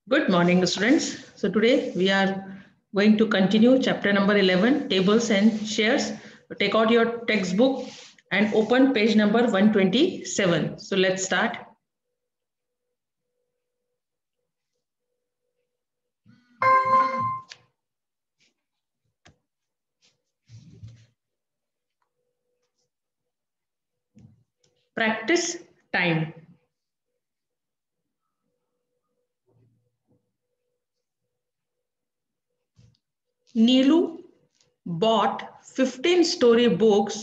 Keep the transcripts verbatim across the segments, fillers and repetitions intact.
Good morning, students. So today we are going to continue chapter number eleven, tables and shares. Take out your textbook and open page number one twenty-seven. So let's start. Practice time. Neelu bought fifteen story books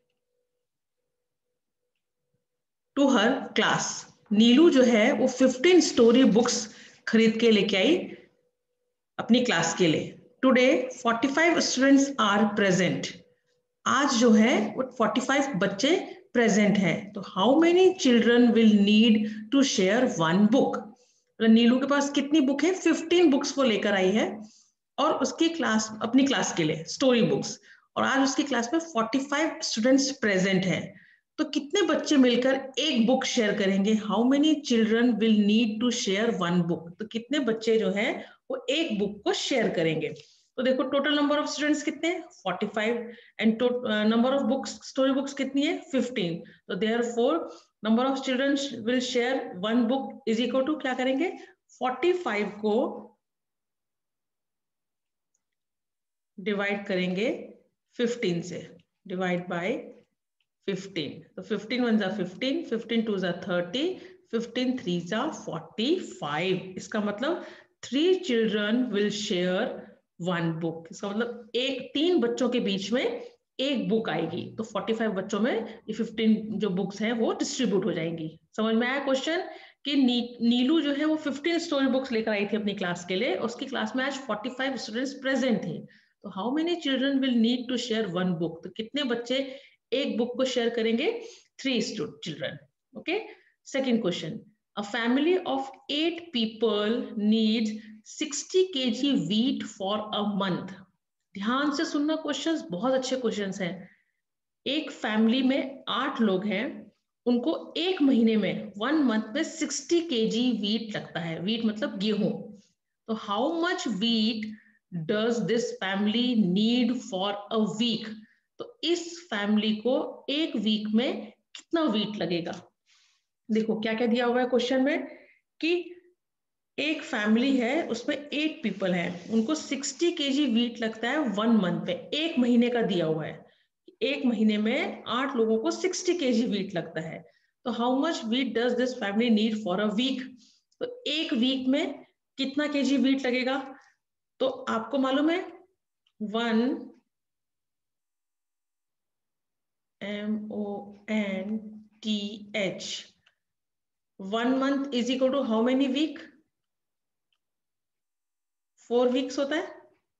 to her class. नीलू जो है वो fifteen story books खरीद के लेके आई अपनी class के लिए. Today forty-five students are present. आज जो है वो forty-five बच्चे प्रेजेंट हैं. तो how many children will need to share one book. Neelu के पास कितनी बुक है? fifteen बुक्स वो लेकर आई है और उसकी क्लास अपनी क्लास के लिए स्टोरी बुक्स. और आज उसकी क्लास में forty-five स्टूडेंट्स प्रेजेंट हैं. तो कितने बच्चे मिलकर एक बुक शेयर करेंगे? How many children will need to share one book. तो कितने बच्चे जो हैं वो एक बुक को शेयर करेंगे? तो देखो टोटल नंबर ऑफ स्टूडेंट्स कितने हैं? forty-five and number of books story books कितनी है? fifteen. तो therefore number of children will share one book is equal to क्या करेंगे? forty-five को डिवाइड करेंगे fifteen से. Divide by fifteen. तो fifteen one जा fifteen, fifteen two जा thirty, fifteen three जा forty-five. इसका मतलब three children will share one book. इसका मतलब एक तीन बच्चों के बीच में एक बुक आएगी. तो forty-five बच्चों में ये fifteen जो बुक्स हैं वो डिस्ट्रीब्यूट हो जाएंगी. समझ में आया क्वेश्चन? कि नी, नीलू जो है वो fifteen स्टोरी बुक्स लेकर आई थी अपनी क्लास के लिए. उसकी क्लास में आज forty-five स्टूडेंट्स प्रेजेंट थे. तो how many children will need to share one book. तो कितने बच्चे एक बुक को शेयर करेंगे? Three children. Okay. Second question. A family of eight people needs sixty kilograms wheat for a month. ध्यान से सुनना, क्वेश्चंस बहुत अच्छे क्वेश्चंस हैं. एक फैमिली में आठ लोग हैं, उनको एक महीने में वन मंथ में sixty kilograms wheat लगता है. wheat मतलब गेहूं. तो how much wheat does this family need for a week. तो इस फैमिली को एक वीक में कितना वीट लगेगा? देखो क्या क्या दिया हुआ है क्वेश्चन में कि एक फैमिली है उसमें एट पीपल हैं, उनको sixty kilograms वीट लगता है वन मंथ में. एक महीने का दिया हुआ है. एक महीने में आठ लोगों को sixty kilograms वीट लगता है. तो how much wheat does this family need for a week. तो एक वीक में कितना केजी वीट लगेगा? तो आपको मालूम है one M O N T H one month is equal to how many week? Four weeks होता है.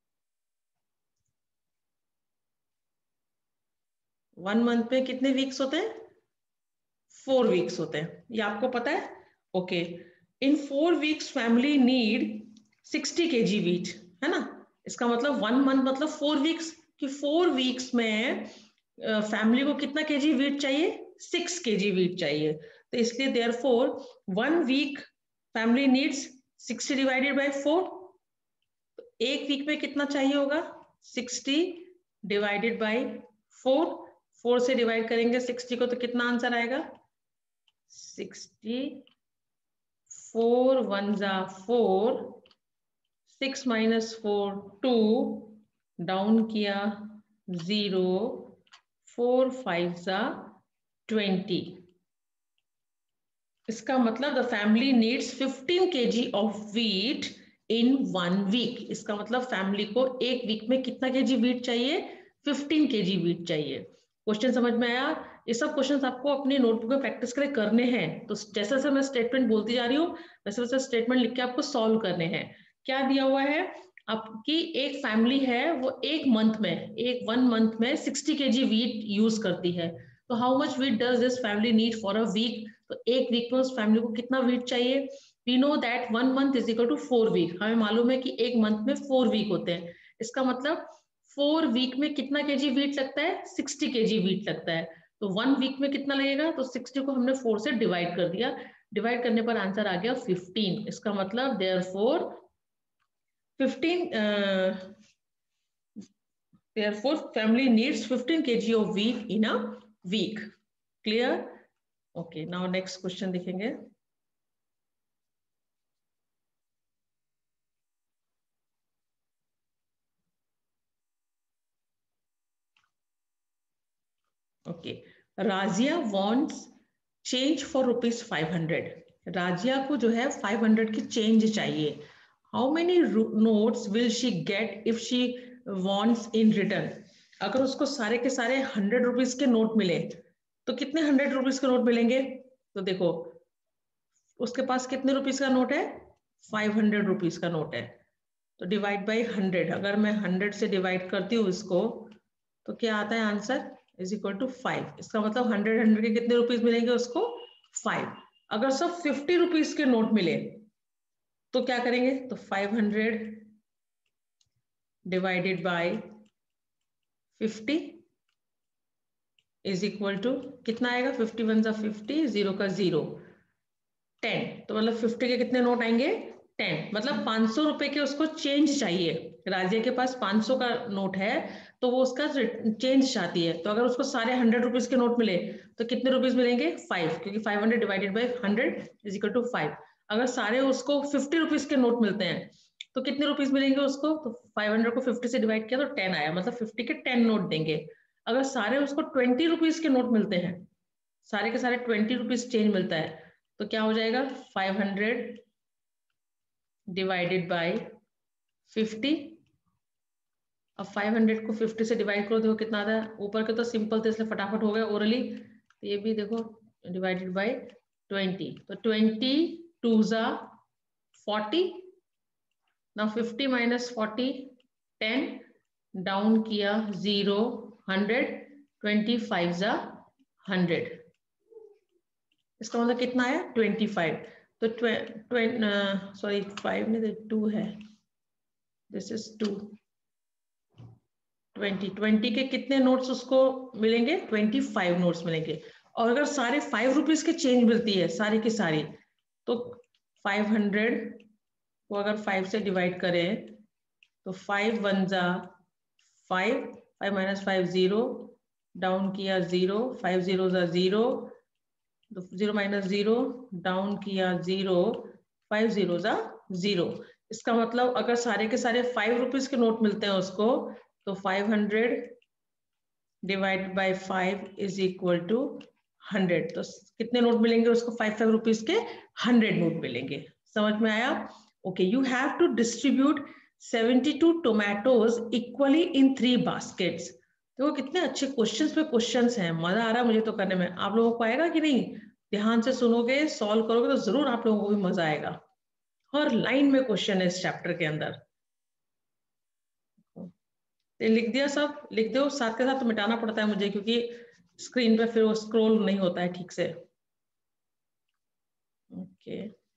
वन मंथ में कितने वीक्स होते हैं? फोर वीक्स होते हैं. ये आपको पता है? Okay. In four weeks family need sixty kilograms wheat, है ना. इसका मतलब वन मंथ मतलब फोर वीक्स. कि फोर वीक्स में फैमिली uh, को कितना केजी वीट चाहिए? सिक्स केजी वीट चाहिए. तो इसलिए therefore one week family needs sixty divided by four. एक वीक में कितना चाहिए होगा? sixty divided by four. Four से डिवाइड करेंगे sixty को तो कितना आंसर आएगा? sixty. फोर वन जा four, six minus four two, down किया जीरो, फोर फाइव जा ट्वेंटी. इसका मतलब the family needs fifteen kilograms of wheat in one week. इसका मतलब फैमिली को एक वीक में कितना केजी वीट चाहिए? fifteen kilograms वीट चाहिए. क्वेश्चन समझ में आया? ये सब क्वेश्चंस आपको अपनी नोटबुक में प्रैक्टिस करके करने हैं. तो जैसे जैसे मैं स्टेटमेंट बोलती जा रही हूँ वैसे वैसे स्टेटमेंट लिख के आपको सॉल्व करने हैं. क्या दिया हुआ है आपकी? एक फैमिली है वो एक मंथ में एक वन मंथ में sixty kilograms वीट यूज करती है. तो how much wheat does this family need for a week. तो एक वीक में उस फैमिली को कितना वीट चाहिए? We know that one month is equal to four week. हमें मालूम है कि एक मंथ में फोर वीक होते हैं. इसका मतलब फोर वीक में कितना केजी वीट लगता है? sixty kilograms वीट लगता है. तो वन वीक में कितना लगेगा? तो sixty को हमने फोर से डिवाइड कर दिया. डिवाइड करने पर आंसर आ गया फिफ्टीन। इसका मतलब therefore fifteen therefore family needs fifteen KG of wheat in a week. Clear? Okay, now next question देखेंगे। Okay, Razia wants change for rupees five hundred. Razia को जो है फाइव हंड्रेड की चेंज चाहिए। How many notes will she get if she wants in return? अगर उसको सारे के सारे हंड्रेड रुपीज के नोट मिले तो कितने हंड्रेड रुपीज के नोट मिलेंगे? तो देखो उसके पास कितने रुपीज का नोट है? फाइव हंड्रेड रुपीज का नोट है। तो डिवाइड बाई हंड्रेड, अगर मैं हंड्रेड से डिवाइड करती हूँ इसको तो क्या आता है answer? Is equal to five. इसका मतलब हंड्रेड हंड्रेड के कितने रुपीज मिलेंगे उसको? फाइव। अगर सब फिफ्टी रुपीज के नोट मिले तो क्या करेंगे? तो five hundred divided by fifty is equal to कितना आएगा? फिफ्टी वन जा फिफ्टी, जीरो का जीरो, टेन। तो मतलब फिफ्टी के कितने नोट आएंगे? टेन। मतलब पांच सौ रुपए के उसको चेंज चाहिए। राजिया के पास पांच सौ का नोट है तो वो उसका चेंज चाहती है। तो अगर उसको सारे हंड्रेड रुपीज के नोट मिले तो कितने रुपीज मिलेंगे? फाइव, क्योंकि five hundred divided by hundred is equal to five. अगर सारे उसको फिफ्टी रुपीज के नोट मिलते हैं तो कितने रुपीज मिलेंगे उसको? तो फाइव हंड्रेड को फिफ्टी से डिवाइड किया तो टेन आया, मतलब फिफ्टी के टेन नोट देंगे। अगर सारे उसको ट्वेंटी रुपीज के नोट मिलते हैं, सारे के सारे ट्वेंटी रुपीज चेंज मिलता है, तो क्या हो जाएगा? Five hundred divided by fifty. अब फाइव हंड्रेड को फिफ्टी से डिवाइड करो, देखो कितना आता है। ऊपर के तो सिंपल थे इसलिए फटाफट हो गया ओरली। तो ये भी देखो डिवाइडेड बाय ट्वेंटी, तो ट्वेंटी टू जा फोर्टी। ना fifty minus forty, ten, down किया जीरो, हंड्रेड, ट्वेंटी फाइव जा हंड्रेड। इसका मतलब कितना आया? Twenty five. तो सॉरी फाइव नहीं, टू है, this is two. Twenty twenty के कितने नोट्स उसको मिलेंगे? ट्वेंटी फाइव नोट्स मिलेंगे। और अगर सारे फाइव रुपीज के चेंज मिलती है सारी की सारी, तो फाइव हंड्रेड को अगर फाइव से डिवाइड करें तो फाइव वन जा five, five minus five zero, down किया जीरो, फाइव जीरो जा zero, zero minus zero, down किया जीरो, फाइव जीरो जा जीरो। इसका मतलब अगर सारे के सारे फाइव रुपीज के नोट मिलते हैं उसको तो five hundred divide by five is equal to hundred. तो कितने नोट मिलेंगे उसको? फाइव फाइव रुपीज के हंड्रेड नोट मिलेंगे। समझ में आया? Okay, you have to distribute seventy two tomatoes equally in three baskets. तो कितने अच्छे क्वेश्चंस पे क्वेश्चंस हैं, मजा आ रहा है मुझे तो करने में। आप लोगों को आएगा कि नहीं? ध्यान से सुनोगे, सॉल्व करोगे तो जरूर आप लोगों को भी मजा आएगा। हर लाइन में क्वेश्चन है इस चैप्टर के अंदर। लिख दिया? सब लिख दो साथ के साथ। तो मिटाना पड़ता है मुझे क्योंकि स्क्रीन पे फिर वो स्क्रॉल नहीं होता है ठीक से। Okay,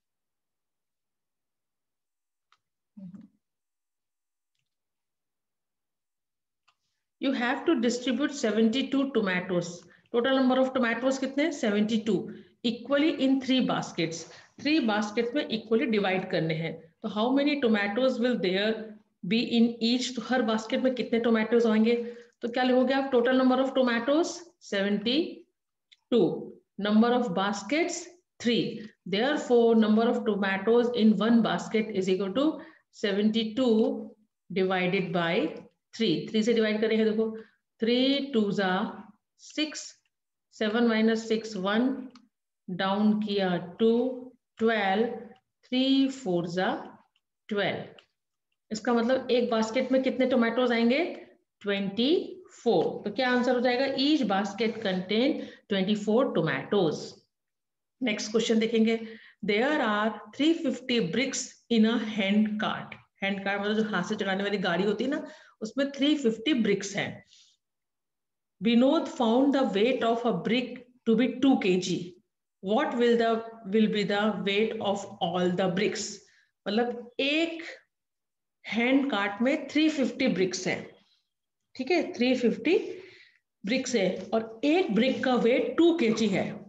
you have to distribute seventy two tomatoes. Total number of tomatoes कितने? Seventy two. Equally in three baskets. Three baskets में इक्वली डिवाइड करने हैं। तो how many tomatoes will there be in each? तो हर बास्केट में कितने tomatoes होंगे? तो क्या लिखोगे आप? Total number of tomatoes seventy two, number of baskets three, therefore number of tomatoes in one basket is equal to seventy-two divided by three. three से divide करेंगे, देखो three two जा six, seven minus six one, down किया two, twelve, three four जा twelve। इसका मतलब एक basket में कितने टोमेटोज आएंगे? Twenty four. तो क्या आंसर हो जाएगा? Each basket contain twenty four tomatoes. Next question देखेंगे। There are three fifty bricks in a hand cart. Hand cart मतलब जो हाथ से चलाने वाली गाड़ी होती है ना, उसमें थ्री फिफ्टी ब्रिक्स हैं। Vinod found the weight of a brick to be two KG. What will the will be the weight of all the bricks? मतलब एक हैंड कार्ट में थ्री फिफ्टी ब्रिक्स है, ठीक है, थ्री फिफ्टी ब्रिक्स है और एक ब्रिक का वेट टू केजी है।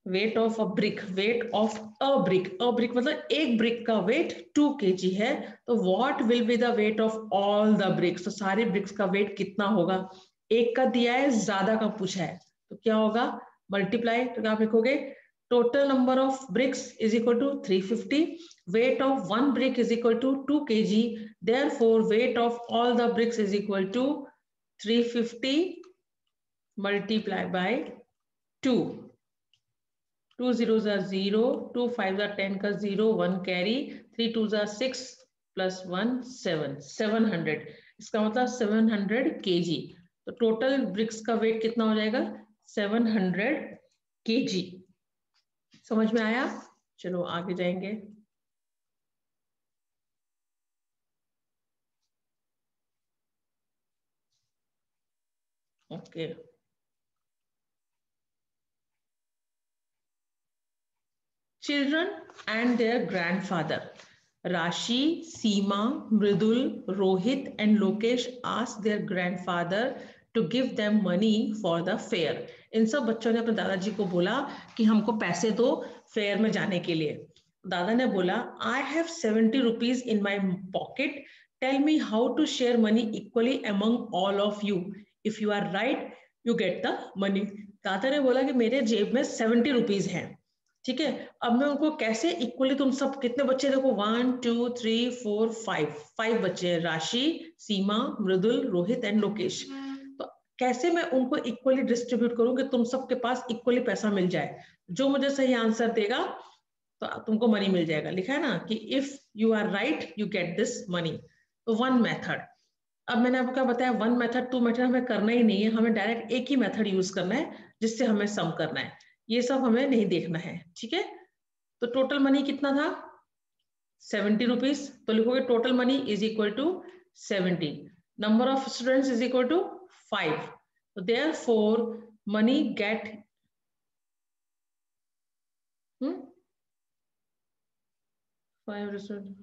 Weight of a brick, weight of a brick, a brick मतलब एक ब्रिक का वेट टू केजी है, तो what will be the weight of all the bricks, तो सारे ब्रिक्स का वेट कितना होगा, एक का दिया है, ज्यादा का पूछा है, तो क्या होगा, मल्टीप्लाई, तो आप लिखोगे total number of bricks is equal to three fifty, weight of one brick is equal to two kilograms, therefore weight of all the bricks is equal to three fifty multiplied by two. Two zeros are zero, two fives are ten का zero, one carry, three twos are six plus one seven, seven hundred, इसका मतलब seven hundred kg, तो total bricks का weight कितना हो जाएगा seven hundred kg। समझ में आया? चलो आगे जाएंगे। Okay okay. Children and their grandfather. Rashi, Seema, Mridul, Rohit and Lokesh asked their grandfather to give them money for the fair. इन सब बच्चों ने अपने दादाजी को बोला कि हमको पैसे दो फेयर में जाने के लिए। दादा ने बोला I have seventy rupees in my pocket. Tell me how to share money equally among all of you. If you are right, you get the money. दादा ने बोला कि मेरे जेब में seventy rupees हैं, ठीक है, अब मैं उनको कैसे इक्वली, तुम सब कितने बच्चे देखो, one two three four five, five बच्चे हैं, राशि, सीमा, मृदुल, रोहित एंड लोकेश, तो कैसे मैं उनको इक्वली डिस्ट्रीब्यूट करूं कि तुम सबके पास इक्वली पैसा मिल जाए, जो मुझे सही आंसर देगा तो तुमको मनी मिल जाएगा। लिखा है ना कि if you are right you get this money, तो वन मेथड। अब मैंने आपको क्या बताया, वन मेथड टू मेथड हमें करना ही नहीं है, हमें डायरेक्ट एक ही मेथड यूज करना है जिससे हमें सम करना है, ये सब हमें नहीं देखना है, ठीक है। तो टोटल मनी कितना था सेवेंटी रुपीज, तो लिखोगे total money is equal to seventy, number of students is equal to five, तो therefore money get five,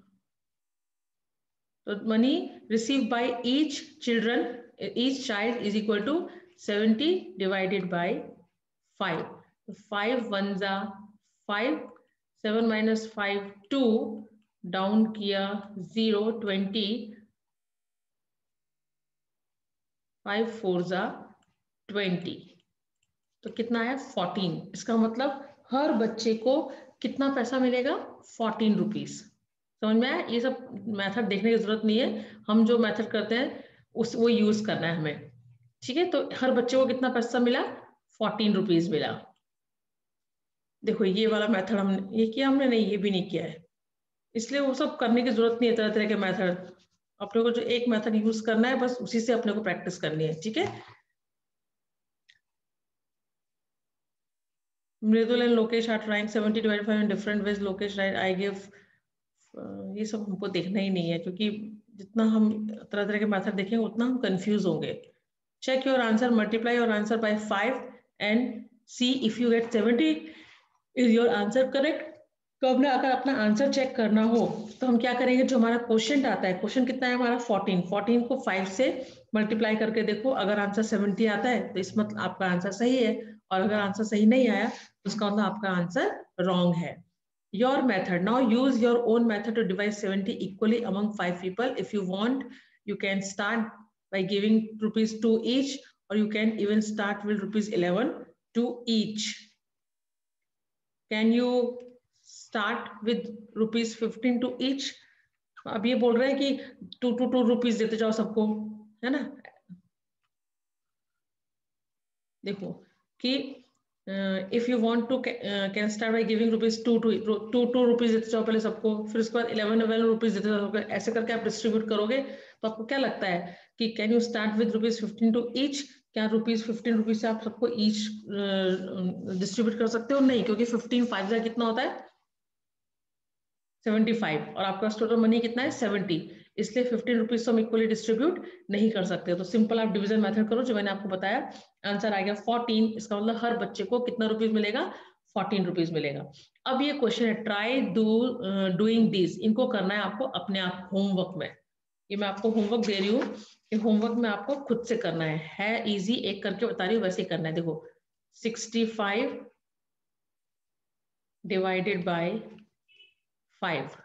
so money received by each children, each child is equal to seventy divided by five. So five ones are five, seven minus five two, down किया zero, twenty, five fours are twenty, तो कितना है fourteen। इसका मतलब हर बच्चे को कितना पैसा मिलेगा, fourteen रुपीस। समझ में आया? ये सब मेथड देखने की जरूरत नहीं है, हम जो मेथड करते हैं उस वो यूज करना है हमें, ठीक है। तो हर बच्चे को कितना पैसा मिला, फोर्टीन रुपीज मिला। देखो ये वाला मेथड हमने ये किया, हमने नहीं ये भी नहीं किया है, इसलिए वो सब करने की जरूरत नहीं है तरह तरह के मेथड, अपने को जो एक मेथड यूज करना है बस उसी से अपने को प्रैक्टिस करनी है, ठीक है। Mridul and Lokesh are trying seventy divided by five in different ways, Lokesh right I give, ये सब हमको देखना ही नहीं है, क्योंकि जितना हम तरह तरह के मेथड देखेंगे उतना हम कंफ्यूज होंगे। Check your answer, multiply your answer by five and see if you get seventy is your answer correct. तो हमने अगर अपना आंसर चेक करना हो तो हम क्या करेंगे, जो हमारा क्वेश्चन आता है, क्वेश्चन कितना है हमारा फोर्टीन, फोर्टीन को फाइव से मल्टीप्लाई करके देखो, अगर आंसर सेवेंटी आता है तो इस मतलब आपका आंसर सही है, और अगर आंसर सही नहीं आया तो उसका मतलब आपका आंसर रॉन्ग है। Your method, now use your own method to divide seventy equally among five people. If you want, you can start by giving rupees two each, or you can even start with rupees eleven to each. Can you start with rupees fifteen to each? अब ये बोल रहे हैं कि to two two rupees देते जाओ सबको, है ना। देखो कि if you want to can start by giving rupees two two two two rupees देते जाओ पहले सबको, फिर उसके बाद इलेवन इलेवन रुपीज देते जाओ, ऐसे करके आप डिस्ट्रीब्यूट करोगे तो आपको क्या लगता है कि can you start with rupees fifteen two each, क्या रुपीज फिफ्टीन रुपीज से आप सबको ईच डिस्ट्रीब्यूट कर सकते हो? नहीं, क्योंकि फिफ्टीन फाइव का कितना होता है सेवेंटी फाइव, और आपका टोटल मनी कितना है सेवेंटी, इसलिए फिफ्टीन रुपीज तो हम इक्वली डिस्ट्रीब्यूट नहीं कर सकते। तो सिंपल आप डिवीजन मेथड करो जो मैंने आपको बताया, आंसर आ गया फोर्टीन, इसका मतलब हर बच्चे को कितना रुपीज मिलेगा, फोर्टीन रुपीज मिलेगा। अब ये क्वेश्चन है ट्राई डू डूइंग दिस, इनको करना है आपको अपने आप होमवर्क में, ये मैं आपको होमवर्क दे रही हूँ, ये होमवर्क में आपको खुद से करना है, है इजी, एक करके बता रही हूँ वैसे ही करना है। देखो sixty five divided by five.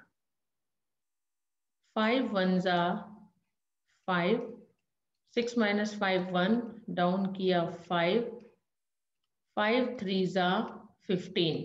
five ones are five. six minus five one, down किया five. five threes are fifteen.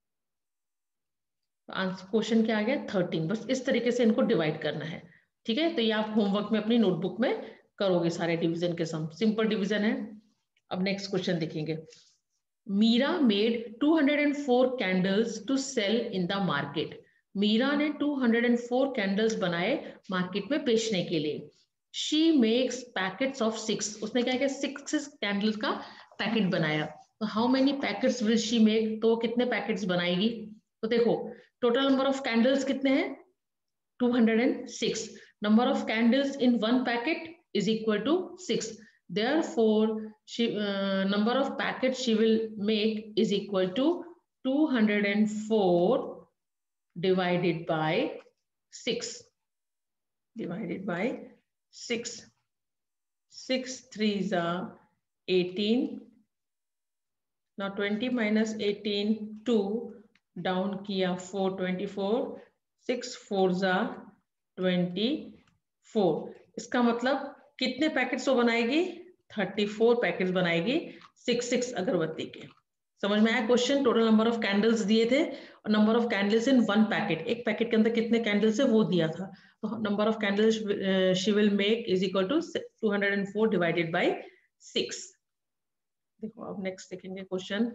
Answer question क्या आ गया थर्टीन. बस इस तरीके से इनको डिवाइड करना है. ठीक है, तो ये आप होमवर्क में अपनी नोटबुक में करोगे सारे डिवीजन के सम. सिंपल डिवीजन है. अब नेक्स्ट क्वेश्चन देखेंगे. Meera made two hundred four candles to sell in the market. Meera ने टू हंड्रेड फोर कैंडल्स बनाए मार्केट में बेचने के लिए. She makes packets of six. उसने क्या किया, सिक्स कैंडल्स का पैकेट बनाया. तो how many packets will she make, तो कितने पैकेट्स बनाएगी. तो देखो टोटल नंबर ऑफ कैंडल्स कितने हैं two hundred six. Number of candles in one packet is equal to six. Therefore, she uh, number of packets she will make is equal to two hundred four divided by six. Divided by six. six threes are eighteen. Now twenty minus eighteen, two. Down किया four, twenty-four. six fours are twenty-four. इसका मतलब कितने packets वो बनाएगी, चौंतीस packets बनाएगी six six अगरबत्ती के. समझ में आया question. Total number of candles दिए थे और number of candles in one packet. एक पैकेट के अंदर कितने कैंडल्स है वो दिया था. तो number of candles she will make is equal to two hundred four divided by six. देखो अब नेक्स्ट देखेंगे question.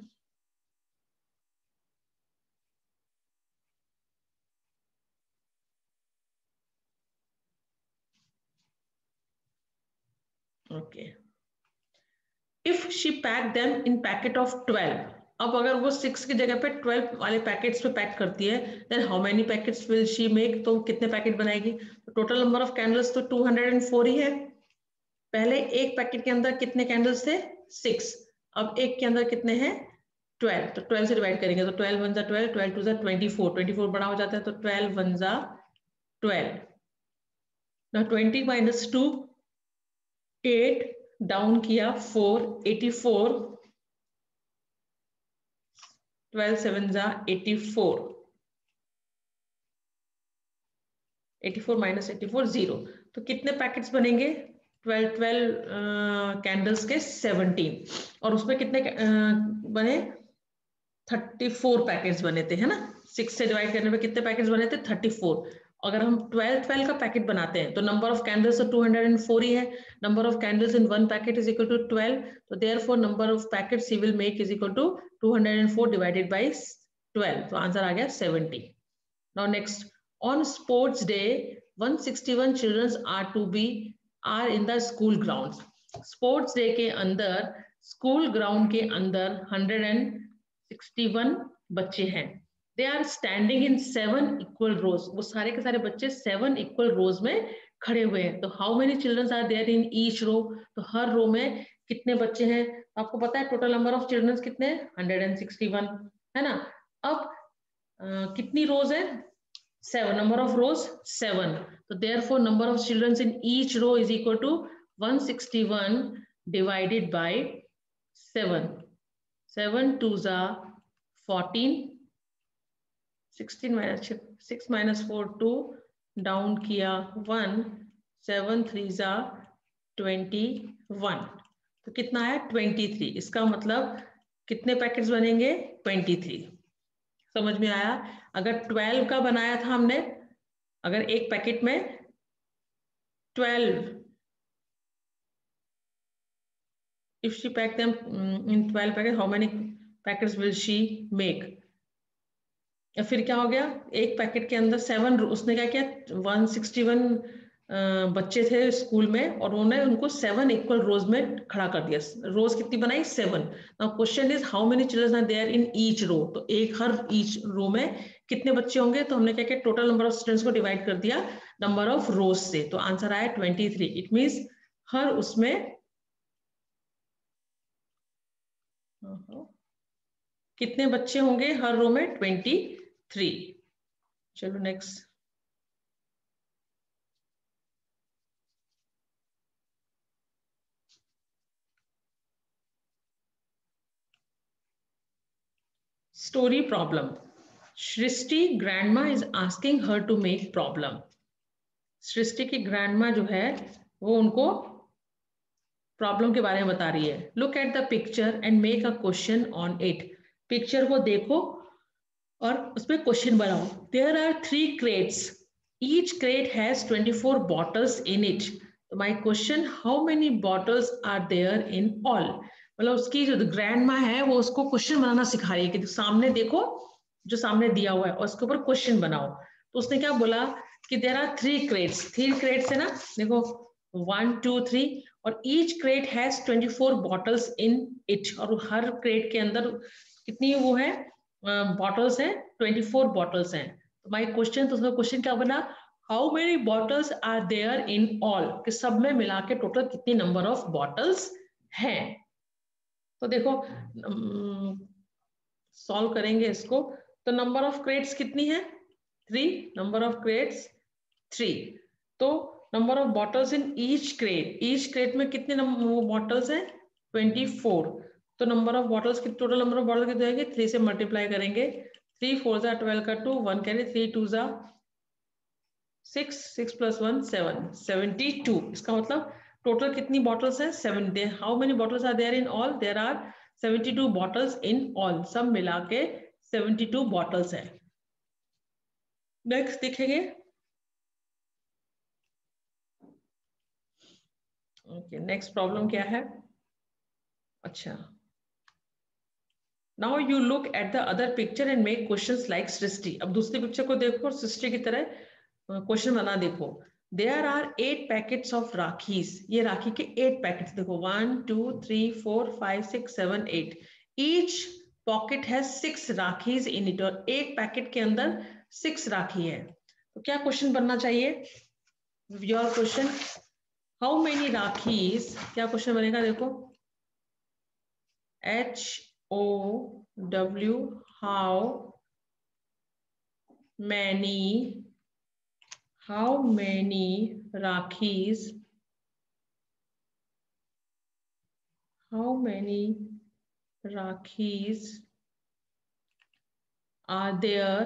Okay. If she pack them in packet of twelve. अब अगर वो सिक्स की जगह पे ट्वेल्व वाले पैकेट्स पे पैक करती है, then how many packets will she make, तो कितने पैकेट बनाएगी. टोटल नंबर ऑफ कैंडल्स तो टू हंड्रेड फोर ही है. पहले एक पैकेट के अंदर कितने कैंडल्स थे, सिक्स. अब एक के अंदर कितने हैं, ट्वेल्व. तो ट्वेल्व से डिवाइड करेंगे तो ट्वेल्व वन जा ट्वेल्व, ट्वेल्व टू जा ट्वेंटी फोर. ट्वेंटी फोर बड़ा हो जाता है तो ट्वेल्व वन जा ट्वेल्व. ना twenty minus two eight. Down किया four, eighty four. Twelve seven जा eighty four. Eighty four minus eighty four zero. तो कितने पैकेट्स बनेंगे, ट्वेल्व ट्वेल्व कैंडल्स के सेवनटीन. और उसमें कितने uh, बने, थर्टी फोर पैकेट्स बने थे, है ना. सिक्स से डिवाइड करने पे कितने पैकेट्स बने थे, थर्टी फोर. अगर हम ट्वेल्व ट्वेल्व का पैकेट बनाते हैं तो नंबर ऑफ कैंडल्स तो टू हंड्रेड फोर ही है. Number of candles in one packet is equal to twelve. तो therefore number of packets he will make is equal to two hundred four divided by twelve. तो answer आ गया seventy. Now next. On sports day one sixty one childrens are to be are in the school ground. Sports day के अंदर school ground के अंदर hundred sixty one बच्चे हैं. They are standing in seven equal rows. वो सारे के सारे बच्चे सेवन इक्वल रोज में खड़े हुए हैं. तो how many childrens are there in each row. तो हर रो में कितने बच्चे हैं. आपको पता है टोटल नंबर ऑफ चिल्ड्रंस कितने, हंड्रेड सिक्सटी वन, है ना. अब uh, कितनी रोज है, seven. Number of rows seven. तो therefore number of childrens in each row is equal to one sixty one divided by seven. Seven two जा fourteen. Sixteen minus six minus four two. Down किया one. Seven three जा twenty one. तो कितना आया twenty three. इसका मतलब कितने packets बनेंगे, ट्वेंटी थ्री. समझ में आया. अगर ट्वेल्व का बनाया था हमने, अगर एक पैकेट में twelve, if she pack them in twelve packets, how many packets will she make. या फिर क्या हो गया, एक पैकेट के अंदर सेवन. उसने क्या किया, वन सिक्सटी वन बच्चे थे स्कूल में और उन्होंने उनको सेवन इक्वल रोज में खड़ा कर दिया. रोज कितनी बनाई, seven. Now question is how many children are there in each row. तो एक हर ईच रो में कितने बच्चे होंगे. तो हमने क्या किया, टोटल नंबर ऑफ स्टूडेंट्स को डिवाइड कर दिया नंबर ऑफ रोज से. तो आंसर आया ट्वेंटी थ्री. इट मीन्स हर उसमें कितने बच्चे होंगे, हर रो में ट्वेंटी थ्री. चलो next. Story problem. Srishti grandma is asking her to make problem. Srishti की ग्रैंडमा जो है वो उनको प्रॉब्लम के बारे में बता रही है। Look at the picture and make a question on it. Picture को देखो और उसमें क्वेश्चन बनाओ। There are three crates, each crate has twenty four bottles in it. My question, how many bottles are there in all. मतलब उसकी जो grand माँ है वो उसको क्वेश्चन बनाना सिखा रही है कि सामने देखो जो सामने दिया हुआ है और उसके ऊपर क्वेश्चन बनाओ। तो उसने क्या बोला कि there are three crates, three crates है ना, देखो वन टू थ्री, और each crate has twenty four bottles in it. और हर क्रेट के अंदर कितनी वो है बॉटल्स हैं, ट्वेंटी फोर बॉटल्स हैं। तो माय क्वेश्चन, तो उसका क्वेश्चन क्या बना, how many bottles are there in all, कि सब में मिला के टोटल कितनी नंबर ऑफ बॉटल्स हैं। तो देखो सॉल्व करेंगे इसको। तो नंबर ऑफ क्रेट्स कितनी है, three, number of crates three. तो number of bottles in each crate, each crate में कितने बॉटल्स हैं, ट्वेंटी फोर। तो नंबर ऑफ बॉटल्स की टोटल नंबर ऑफ बॉटल कितने आएंगे, थ्री से मल्टीप्लाई करेंगे, थ्री फोर जा ट्वेल्व का two, one carry, three two जा six, six plus one seven, seventy two. इसका मतलब टोटल कितनी बॉटल्स हैं, seven. How many bottles are there in all, there are seventy two bottles in all, सब मिला के सेवेंटी टू बॉटल्स है। Next देखेंगे। ओके, नेक्स्ट प्रॉब्लम क्या है। अच्छा, now you look at the other picture and make questions like Srishti. अब दूसरी पिक्चर को देखो और सृष्टि की तरह क्वेश्चन बना देखो। There are eight packets of rakhis, ये राखी के एट पैकेट्स देखो, one two three four five six seven eight. Each pocket has six rakhis in it, और एक पैकेट के अंदर सिक्स राखी है। तो क्या क्वेश्चन बनना चाहिए, your question, how many rakhis, क्या क्वेश्चन बनेगा देखो, H O W, how many, how many rakhis, how many rakhis are there,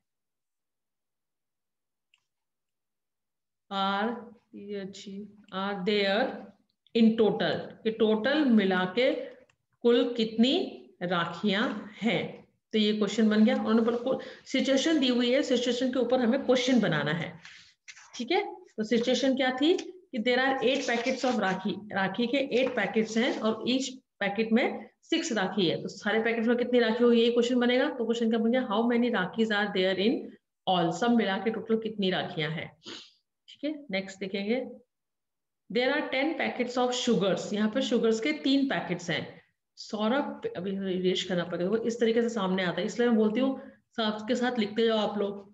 are are there in total, कि टोटल मिला के कुल कितनी राखियां हैं। तो ये क्वेश्चन बन गया। उन्होंने बोला सिचुएशन दी हुई है, सिचुएशन के ऊपर हमें क्वेश्चन बनाना है। ठीक है, तो सिचुएशन क्या थी कि there are eight packets of rakhi, rakhi के एट पैकेट्स हैं और ईच पैकेट में सिक्स राखी है। तो सारे पैकेट्स में कितनी राखी होगी, ये क्वेश्चन बनेगा। तो क्वेश्चन क्या बन गया, how many rakhis are there in all, सब मिला के टोटल कितनी राखियां हैं। ठीक है, नेक्स्ट देखेंगे। There are ten packets of sugars, यहाँ पे शुगर्स के तीन पैकेट्स हैं। सौरभ, अभी इरेज करना पड़ेगा, वो इस तरीके से सामने आता है, इसलिए मैं बोलती हूँ साथ के साथ लिखते जाओ आप लोग।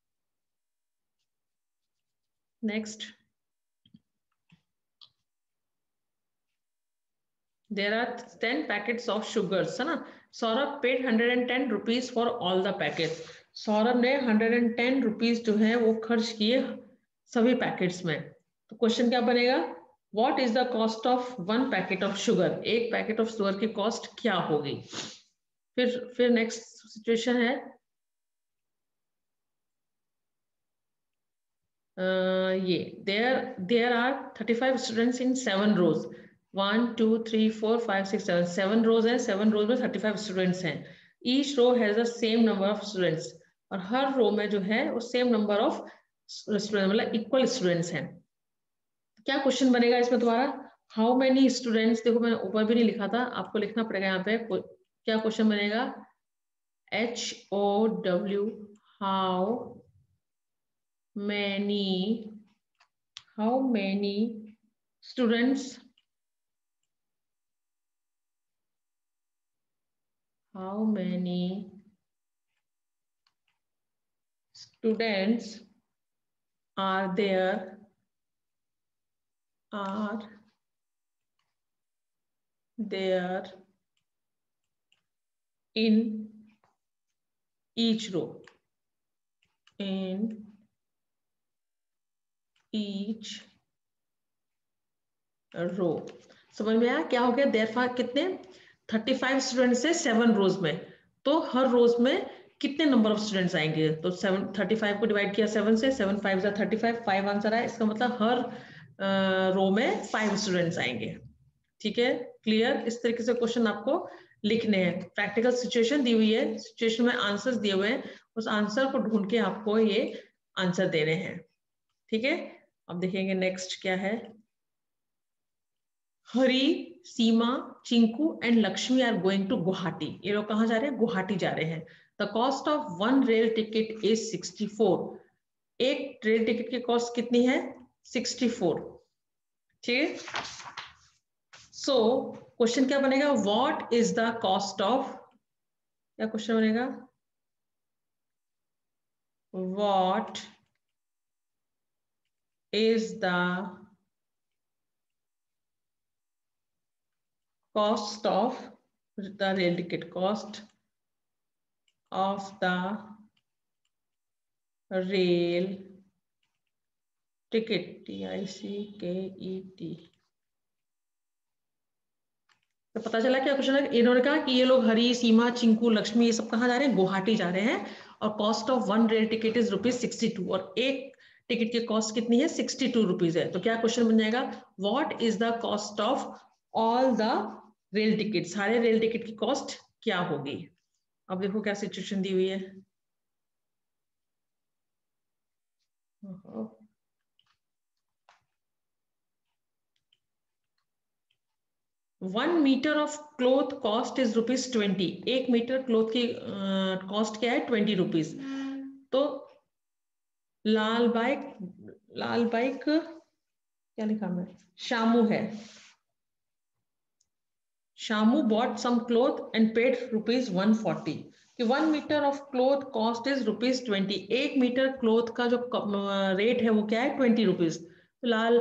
Next, there are ten packets of sugars, है ना। Saurabh paid one hundred ten rupees for all the packets, Saurabh ने one hundred ten rupees जो है वो खर्च किए सभी पैकेट्स में। तो क्वेश्चन क्या बनेगा, what is the cost of one packet of sugar, एक पैकेट ऑफ शुगर की कॉस्ट क्या होगी। फिर फिर नेक्स्ट सिचुएशन है, uh, ये there there are thirty-five students in seven rows, one two three four five six seven, seven rows है, seven rows में थर्टी फाइव स्टूडेंट्स हैं। Each row has the same number of students, और हर row में जो है वो same number of student, मतलब इक्वल स्टूडेंट्स हैं। क्या क्वेश्चन बनेगा इसमें तुम्हारा, हाउ मेनी स्टूडेंट्स, देखो मैंने ऊपर भी नहीं लिखा था, आपको लिखना पड़ेगा यहाँ पे। क्या क्वेश्चन बनेगा, H O W, how many, how many students, how many students are there are there in each row, in each row। समझ में आया क्या हो गया, देयर फार कितने थर्टी फाइव स्टूडेंट्स है सेवन रोज में, तो हर रोज में कितने नंबर ऑफ स्टूडेंट्स आएंगे, तो सेवन थर्टी फाइव को डिवाइड किया सेवन से, सेवन फाइव जा थर्टी फाइव, फाइव आंसर आया, इसका मतलब हर रो में फाइव स्टूडेंट्स आएंगे। ठीक है, क्लियर? इस तरीके से क्वेश्चन आपको लिखने हैं। प्रैक्टिकल सिचुएशन दी हुई है, सिचुएशन में आंसर्स दिए हुए हैं, उस आंसर को ढूंढ के आपको ये आंसर देने हैं। ठीक है, अब देखेंगे नेक्स्ट क्या है। Hari, Seema, Chinku and Lakshmi are going to Guwahati. ये लोग कहाँ जा रहे हैं? गुवाहाटी जा रहे हैं। The cost of one rail ticket is sixty four. एक रेल टिकट की कॉस्ट कितनी है? Sixty four. ठीक है, सो क्वेश्चन क्या बनेगा? What is the cost of, क्या क्वेश्चन बनेगा? What is the cost of the rail ticket, cost of the rail ticket, T I C K E T। तो पता चला क्या क्वेश्चन है? इन्होंने कहा कि ये लोग हरी, सीमा, चिंकू, लक्ष्मी ये सब कहाँ जा रहे हैं? गुवाहाटी जा रहे हैं, और cost of one rail ticket is rupees sixty two, और एक टिकट की कॉस्ट कितनी है? सिक्सटी टू रुपीज है। तो क्या क्वेश्चन बन जाएगा? What is the cost of all the rail ticket, सारे रेल टिकट की कॉस्ट क्या होगी? अब देखो क्या सिचुएशन दी हुई है। One meter of cloth cost is rupees twenty. एक मीटर क्लोथ की कॉस्ट uh, क्या है? Twenty rupees. तो लाल बाइक, लाल बाइक क्या लिखा मैं? शामू है। Shamu bought some cloth and paid rupees one forty। कि one meter of cloth cost is rupees twenty। एक मीटर क्लोथ का जो रेट है वो क्या है? Twenty rupees. तो लाल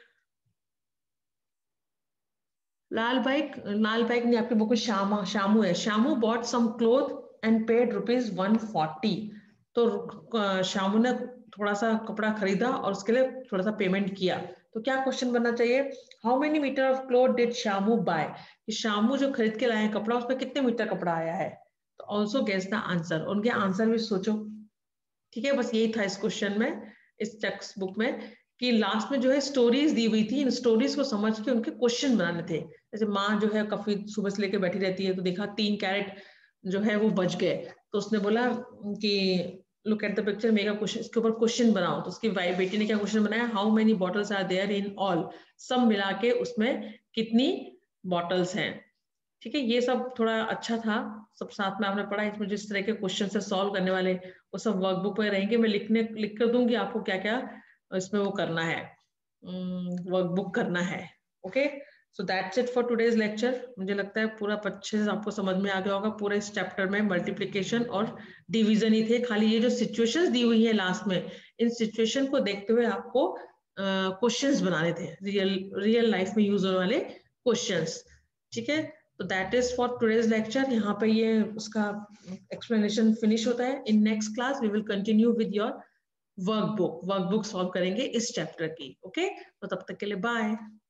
लाल बाइक, लाल बाइक ने आपकी बुक शामा, शामू है। Shamu bought some cloth and paid rupees one forty। तो शामू ने थोड़ा सा कपड़ा खरीदा और उसके लिए थोड़ा सा पेमेंट किया। तो क्या क्वेश्चन बनना चाहिए? How many meter of cloth did Shamu buy? कि शामू जो खरीद के लाए हैं कपड़ा, उसमें कितने मीटर कपड़ा आया है? तो ऑल्सो गेस द आंसर, उनके आंसर भी सोचो। ठीक है, बस यही था इस क्वेश्चन में, इस टेक्स्ट बुक में, कि लास्ट में जो है स्टोरीज दी हुई थी, इन स्टोरीज को समझ के उनके क्वेश्चन बनाने थे। जैसे माँ जो है काफी सुबह से लेकर बैठी रहती है, तो देखा तीन कैरेट जो है वो बच गए, तो उसने बोला कि look at the picture, make a question, इसके ऊपर क्वेश्चन बनाओ। तो उसकी वाइफ बेटी ने क्या क्वेश्चन बनाया? How many bottles are there in all? सब मिला के उसमें कितनी बॉटल्स हैं। ठीक है, ये सब थोड़ा अच्छा था, सब साथ में आपने पढ़ा। इसमें जिस तरह के क्वेश्चन से सॉल्व करने वाले वो सब वर्कबुक पे रहेंगे। मैं लिखने लिख कर दूंगी आपको क्या क्या इसमें वो करना है, वर्कबुक करना है। Okay, so that's it for today's lecture. मुझे लगता है पूरा अच्छे से आपको समझ में आ गया होगा। पूरे इस चैप्टर में मल्टीप्लिकेशन और डिवीजन ही थे, खाली ये जो सिचुएशंस दी हुई है लास्ट में, इन सिचुएशन को देखते हुए आपको क्वेश्चंस uh, बनाने थे, रियल रियल लाइफ में यूज होने वाले क्वेश्चंस। ठीक है, तो that is for today's lecture. यहाँ पे ये उसका एक्सप्लेनेशन फिनिश होता है। In next class we will continue with your workbook, workbook solve करेंगे इस चैप्टर की। ओके, तो तब तक के लिए बाय।